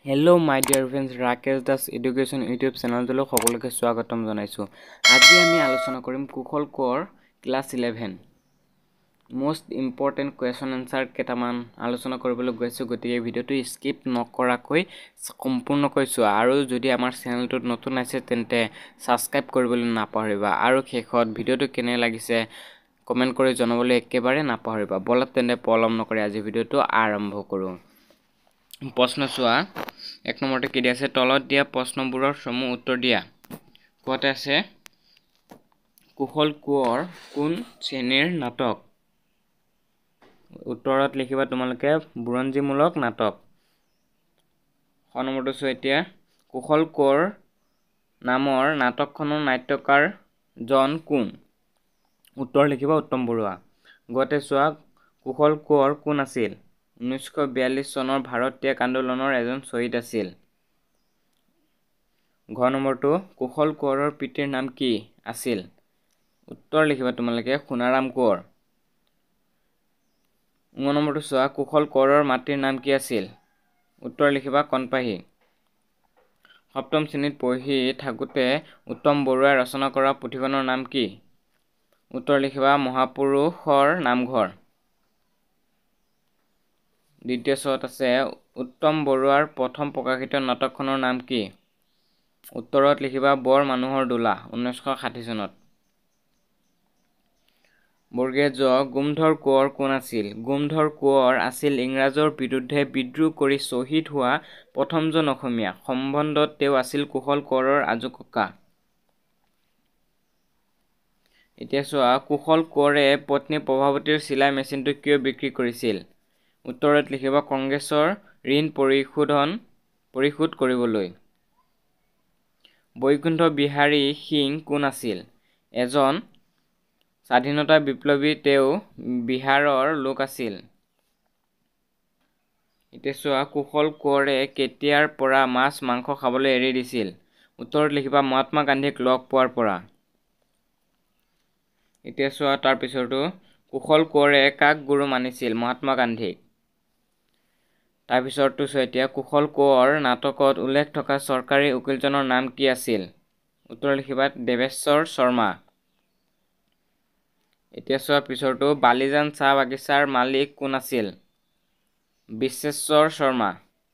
Hello my dear friends, Rakesh Das Education YouTube channel to সকলোকে স্বাগতম জনাইছো। আজি আমি আলোচনা কৰিম কুশল কোৰ class 11 most important question answer কেটামান আলোচনা কৰিবলৈ গৈছো গতিকে ভিডিওটো স্কিপ নকৰাকৈ সম্পূৰ্ণকৈ চোৱা আৰু যদি আমাৰ চেনেলটোত নতুন আছে তেন্তে সাবস্ক্ৰাইব কৰিবলৈ নাপাহৰিবা আৰু শেষত ভিডিওটো কেনে লাগিছে কমেন্ট কৰি জনাবলৈ একেবাৰে নাপাহৰিবা। বলা তেন্তে পলম নকৰি আজি ভিডিওটো আৰম্ভ কৰো। প্ৰশ্ন চোৱা এক নম্বৰতে কি দিয়া আছে তলত দিয়া প্ৰশ্নবোৰৰ সমূহ উত্তৰ দিয়া। কোৱাতে আছে কুশল কোঁৱৰ কোন শ্ৰেণীৰ নাটক? উত্তৰত লিখিবা তোমালোকে বুৰঞ্জীমূলক নাটক। খ নম্বৰটো চোৱা এতিয়া কুশল কোঁৱৰ নামৰ নাটকখনৰ নাট্যকাৰ জন কোন? উত্তৰ লিখিবা উত্তম বৰুৱা। গতে চোৱা কুশল কোঁৱৰ কোন আছিল? 1942 চনৰ ভাৰত ত্যাগ আন্দোলনৰ এজন শ্বহীদ আছিল। ঘ নম্বৰটো কুশল কোঁৱৰৰ পিতৃৰ নাম কি আছিল? উত্তৰ লিখিবা তোমালোকে সোণাৰাম কোঁৱৰ। ঙ নম্বৰটো চোৱা কুশল কোঁৱৰৰ মাতৃৰ নাম কি আছিল? উত্তৰ লিখিবা কণপাহী। সপ্তম শ্ৰেণীত পঢ়ি থাকোতে উত্তম বৰুৱাই ৰচনা কৰা পুথিখনৰ নাম কি? উত্তৰ লিখিবা মহাপুৰুষৰ নামঘৰ। দ্বিতীয় চত আছে উত্তম বৰুৱাৰ প্ৰথম প্ৰকাশিত নাটকখনৰ নাম কি? উত্তৰত লিখিবা বৰ মানুহৰ দোলা 1960 চনত। বৰ্গীয় জ গুমধৰ কোঁৱৰ কোন আছিল? গুমধৰ কোঁৱৰ আছিল ইংৰাজৰ বিৰুদ্ধে বিদ্ৰোহ কৰি শ্বহীদ হোৱা প্ৰথমজন অসমীয়া। সম্বন্ধত তেওঁ আছিল কুশল কোঁৱৰৰ আজুককা। এতিয়া চোৱা কুশল কোঁৱৰে পত্নী প্ৰভাৱতীৰ চিলাই মেচিনটো কিয় বিক্ৰী কৰিছিল? উত্তৰত লিখিবা কংগ্ৰেছৰ ঋণ পৰিশোধ কৰিবলৈ। বৈকুণ্ঠ বিহাৰী সিং কোন আছিল? এজন স্বাধীনতা বিপ্লৱী, তেওঁ বিহাৰৰ লোক আছিল। এতিয়া চোৱা কুশল কোঁৱৰে কেতিয়াৰ পৰা মাছ মাংস খাবলৈ এৰি দিছিল? উত্তৰত লিখিবা মহাত্মা গান্ধীক লগ পোৱাৰ পৰা। এতিয়া চোৱা তাৰ পিছৰটো কুশল কোঁৱৰে কাক গুৰু মানিছিল? মহাত্মা গান্ধীক। তাৰপিছৰটো চোৱা এতিয়া কুশল কোঁৱৰ নাটকত উল্লেখ থকা চৰকাৰী উকিলজনৰ নাম কি আছিল? উত্তৰ লিখিবা দেৱেশ্বৰ শৰ্মা। এতিয়া চোৱা পিছৰটো বালিজান চাহ বাগিচাৰ মালিক কোন আছিল? বিশ্বেশ্বৰ শৰ্মা।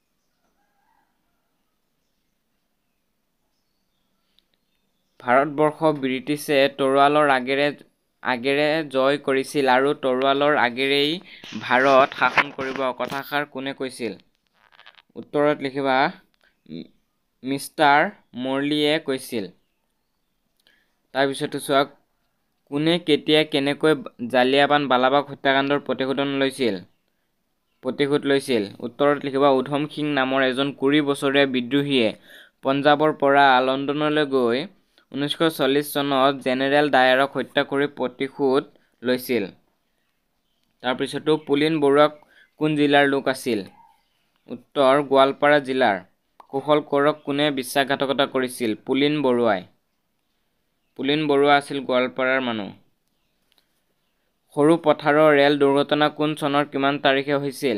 ভাৰতবৰ্ষ ব্ৰিটিছে তৰোৱালৰ আগেৰে জয় কৰিছিল আৰু তৰোৱালৰ আগেৰেই ভাৰত শাসন কৰিব কথাষাৰ কোনে কৈছিল? উত্তৰত লিখিবা মিষ্টাৰ মৰ্লিয়ে কৈছিল। তাৰপিছতো চোৱা কোনে কেতিয়া কেনেকৈ জালিয়াবান বালাবাগ হত্যাকাণ্ডৰ প্ৰতিশোধ লৈছিল? উত্তৰত লিখিবা উধম সিং নামৰ এজন 20 বছৰীয়া বিদ্ৰোহীয়ে পঞ্জাৱৰ পৰা লণ্ডনলৈ গৈ 1940 চনত জেনেৰেল ডায়াৰক হত্যা কৰি প্ৰতিশোধ লৈছিল। তাৰপিছতো পুলিন বৰুৱা কোন জিলাৰ লোক আছিল? উত্তৰ গোৱালপাৰা জিলাৰ। কুশল কোঁৱৰক কোনে বিশ্বাসঘাতকতা কৰিছিল? পুলিন বৰুৱাই। পুলিন বৰুৱা আছিল গোৱালপাৰাৰ মানুহ। সৰু পথাৰৰ ৰেল দুৰ্ঘটনা কোন চনৰ কিমান তাৰিখে হৈছিল?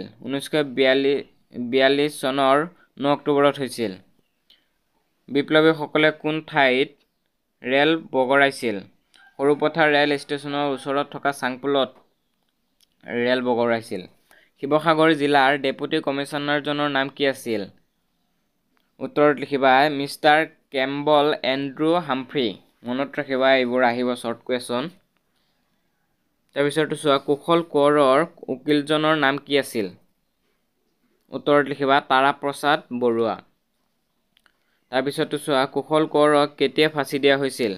1942 চনৰ 9 অক্টোবৰত হৈছিল। বিপ্লৱীসকলে কোন ঠাইত ৰেল বগৰাইছিল? সৰুপথাৰ ৰেল ষ্টেচনৰ ওচৰত থকা চাংপোলত ৰেল বগৰাইছিল। শিৱসাগৰ জিলাৰ ডেপুটি কমিছনাৰজনৰ নাম কি আছিল? উত্তৰত লিখিবা মিষ্টাৰ কেম্বল এণ্ড্ৰু হামফ্ৰী। মনত ৰাখিবা এইবোৰ আহিব শৰ্ট কুৱেশ্যন। তাৰপিছতো চোৱা কুশল কোঁৱৰৰ উকিলজনৰ নাম কি আছিল? উত্তৰত লিখিবা তাৰাপ্ৰসাদ বৰুৱা। তাৰপিছতো চোৱা কুশল কোঁৱৰক কেতিয়া ফাঁচি দিয়া হৈছিল?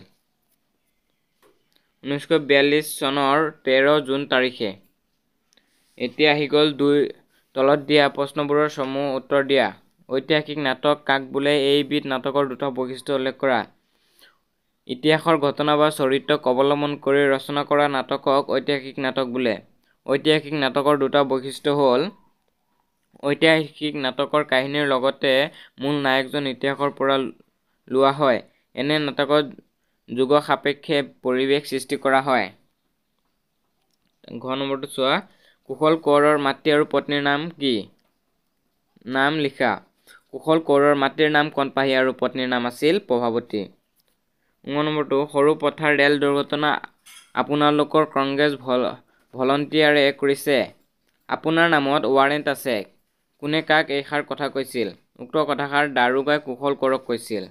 1942 চনৰ 13 জুন তাৰিখে। এতিয়া আহি গ'ল তলত দিয়া প্ৰশ্নবোৰৰ সমূহ উত্তৰ দিয়া। ঐতিহাসিক নাটক কাক বোলে? এইবিধ নাটকৰ দুটা বৈশিষ্ট্য উল্লেখ কৰা। ইতিহাসৰ ঘটনা বা চৰিত্ৰক অৱলম্বন কৰি ৰচনা কৰা নাটকক ঐতিহাসিক নাটক বোলে। ঐতিহাসিক নাটকৰ দুটা বৈশিষ্ট্য হ'ল ঐতিহাসিক নাটকৰ কাহিনীৰ লগতে মূল নায়কজন ইতিহাসৰ পৰা লোৱা হয়। এনে নাটকত যুগ সাপেক্ষে পৰিৱেশ সৃষ্টি কৰা হয়। ঘ নম্বৰটো চোৱা কুশল কোঁৱৰৰ মাতৃ আৰু পত্নীৰ নাম কি? নাম লিখা। কুশল কোঁৱৰৰ মাতৃৰ নাম কণপাহী আৰু পত্নীৰ নাম আছিল প্ৰভাৱতী। 9 নম্বৰটো সৰু পথাৰ ৰেল দুৰ্ঘটনা আপোনালোকৰ কংগ্ৰেছ ভলণ্টিয়াৰে কৰিছে। আপোনাৰ নামত ৱাৰেণ্ট আছে। কোনে কাক এইষাৰ কথা কৈছিল? উক্ত কথাষাৰ দাৰোগাই কুশল কোঁৱৰক কৈছিল।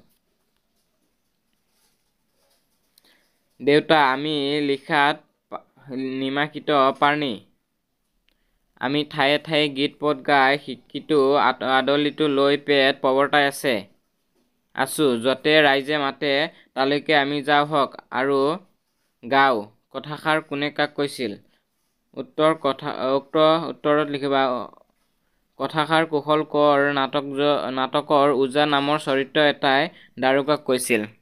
দেউতা, আমি লিখাত নিমাখিত পাৰ্নি। আমি ঠায়ে ঠায়ে গীত পদ গাই শিক্ষিতো আদলিটো লৈ পেট প্ৰৱৰ্তাই আছো। য'তে ৰাইজে মাতে তালৈকে আমি যাওঁ হক আৰু গাওঁ। কথাষাৰ কোনে কাক কৈছিল? উত্তৰত লিখিবা। কথাষাৰ কুশল কোঁৱৰ নাটকৰ ওজা নামৰ চৰিত্ৰ এটাই দাৰোগাক কৈছিল।